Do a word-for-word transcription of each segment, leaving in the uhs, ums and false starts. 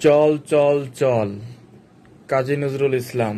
চল চল চল কাজী নজরুল ইসলাম।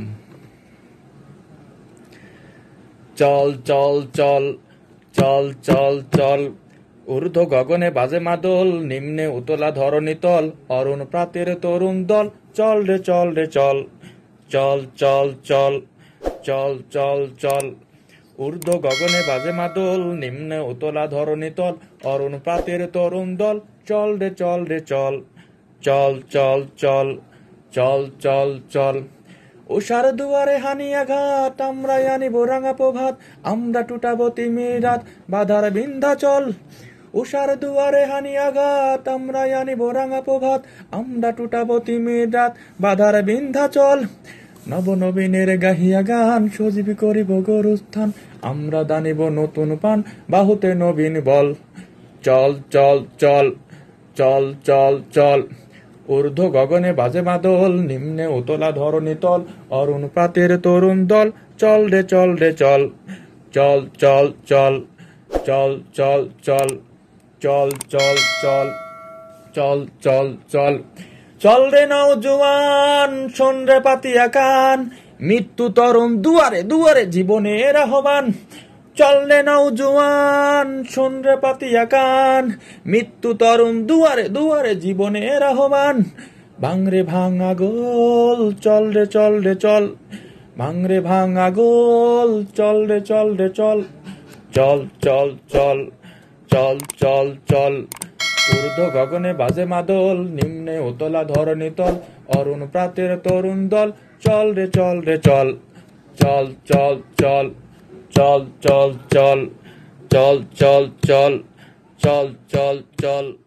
চল চল চল চল চল চল ঊর্ধ্ব গগনে বাজে মাদল, নিম্নে উতলা ধরণী তল, অরুণ প্রাতের তরুণ দল। চল রে চল রে চল, চল চল চল চল চল চল ঊর্ধ্ব গগনে বাজে মাদল, নিম্নে উতলা ধরণী তল, অরুণ প্রাতের তরুণ দল। চল রে চল রে চল, চল চল চল চল চল চল উষার দুয়ারে হানি আঘাত, আমরা আনিব রাঙা প্রভাত, আমরা টুটাবো তিমির রাত, বাধার বিন্ধ্যাচল। উষার দুয়ারে হানি আঘাত, আমরা আনিব রাঙা প্রভাত, আমরা টুটাবো তিমির রাত, বাধার বিন্ধ্যাচল। নব নবীনের গাহিয়া গান, সজীব করিব গরুস্থান, আমরা দানিব নতুন পান, বাহুতে নবীন বল। চল চল চল চল চল চল ঊর্ধ্ব গগনে বাজে মাদল, নিম্নে উতলা ধরণী তল, অরুণ প্রাতের তরুণ দল। চল রে চল রে চল, চল চল চল চল চল চল চল চল চল চল চল চল চল রে নওজোয়ান, শোন রে পাতিয়া কান, মৃত্যু তরুণ দুয়ারে দুয়ারে জীবনের আহ্বান। চল রে নওজোয়ান, শোন রে পাতিয়া কান, মৃত্যু তরুণ দুয়ারে দুয়ারে জীবনের আহ্বান। ভাঙরে ভাঙা গোল, চল রে চল রে চল, ভাঙরে ভাঙা গোল, চল রে চল রে চল, চল চল চল চল চল চল ঊর্ধ্ব গগনে বাজে মাদল, নিম্নে উতলা ধরণী তল, অরুণ প্রাতের তরুণ দল। চল রে চল রে চল, চল চল চল চল চল চল চল চল চল চল চল চল